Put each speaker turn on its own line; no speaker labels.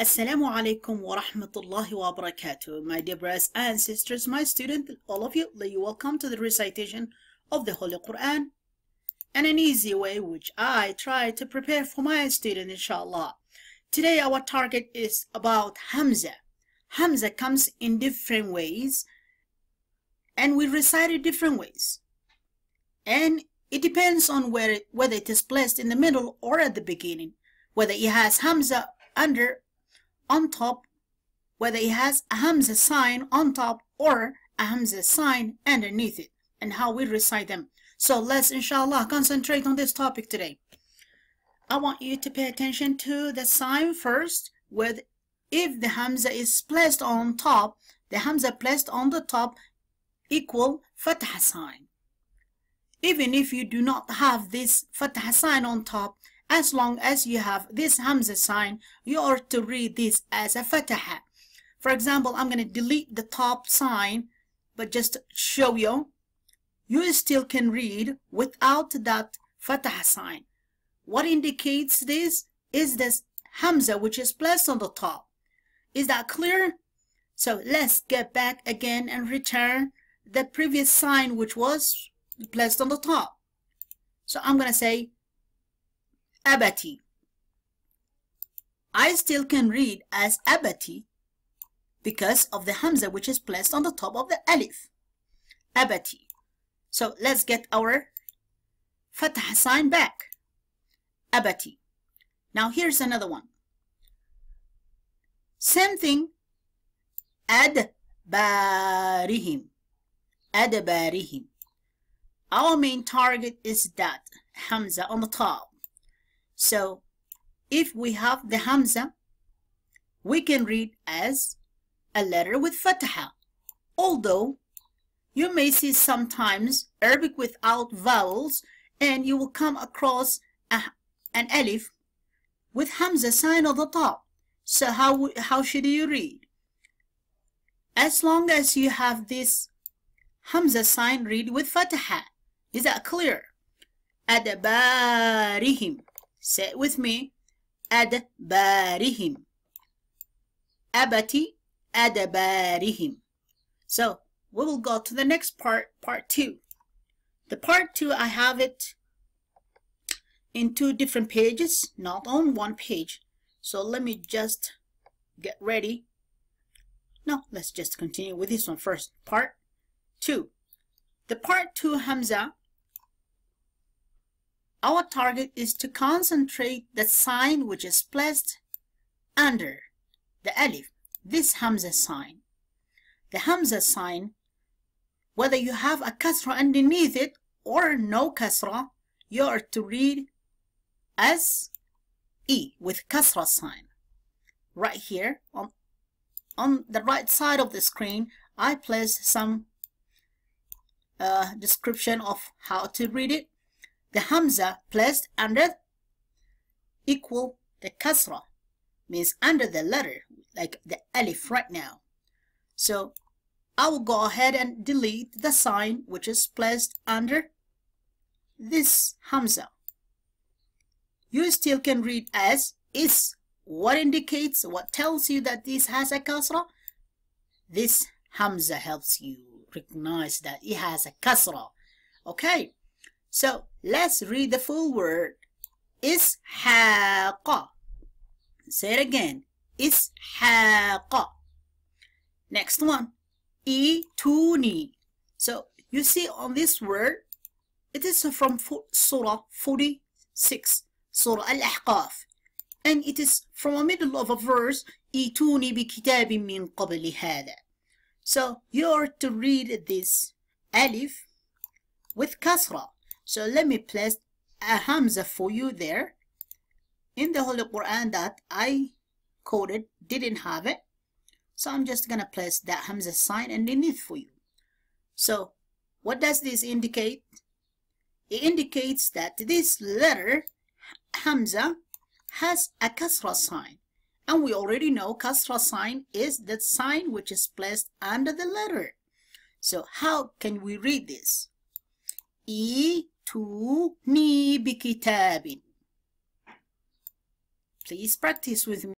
Assalamu alaikum wa rahmatullahi wa barakatuh. My dear brothers and sisters, my students, all of you, welcome to the recitation of the Holy Quran in an easy way which I try to prepare for my students, inshallah. Today our target is about Hamza. Hamza comes in different ways and we recite it different ways. And it depends on whether it is placed in the middle or at the beginning, whether it has Hamza on top, whether it has a Hamza sign on top or a Hamza sign underneath it, and how we recite them. So let's inshallah concentrate on this topic today. I want you to pay attention to the sign first, with if the Hamza is placed on top, the Hamza placed on the top equal Fatha sign. Even if you do not have this Fatha sign on top, as long as you have this Hamza sign, you are to read this as a Fataha. For example, I'm going to delete the top sign, but just to show you, you still can read without that Fataha sign. What indicates this is this Hamza which is placed on the top. Is that clear? So let's get back again and return the previous sign which was placed on the top. So I'm going to say Abati. I still can read as Abati because of the Hamza which is placed on the top of the Alif. Abati. So let's get our Fatha sign back. Abati. Now here's another one. Same thing. Adbarihim. Adbarihim. Our main target is that Hamza on the top. So if we have the Hamza, we can read as a letter with Fataha. Although you may see sometimes Arabic without vowels, and you will come across an Alif with Hamza sign on the top. So how should you read? As long as you have this Hamza sign, read with Fataha. Is that clear? Adbarihim. Say it with me. Adbarihim. Abati adbarihim. So we will go to the next part 2. The part 2, I have it in 2 different pages, not on one page. So let me just get ready. No, let's just continue with this one first. Part 2. The part 2 Hamza, our target is to concentrate the sign which is placed under the Alif, this Hamza sign. The Hamza sign, whether you have a Kasra underneath it or no Kasra, you are to read as E with Kasra sign. Right here on the right side of the screen, I placed some description of how to read it. The Hamza placed under equal the Kasra, means under the letter, like the Alif right now. So I will go ahead and delete the sign which is placed under this Hamza. You still can read as Is. What indicates, what tells you that this has a Kasra? This Hamza helps you recognize that it has a Kasra. Okay. So let's read the full word. Ishaqa. Say it again. Ishaqa. Next one. Ituni. So you see on this word, it is from Surah 46, Surah Al-Ahqaf. And it is from the middle of a verse, Ituni bi kitabin min qabli hada. So you are to read this Alif with Kasra. So let me place a Hamza for you there. In the Holy Quran that I quoted didn't have it. So I'm just going to place that Hamza sign underneath for you. So what does this indicate? It indicates that this letter, Hamza, has a Kasra sign. And we already know Kasra sign is the sign which is placed under the letter. So how can we read this? Ituni bi kitabin. Please practice with me.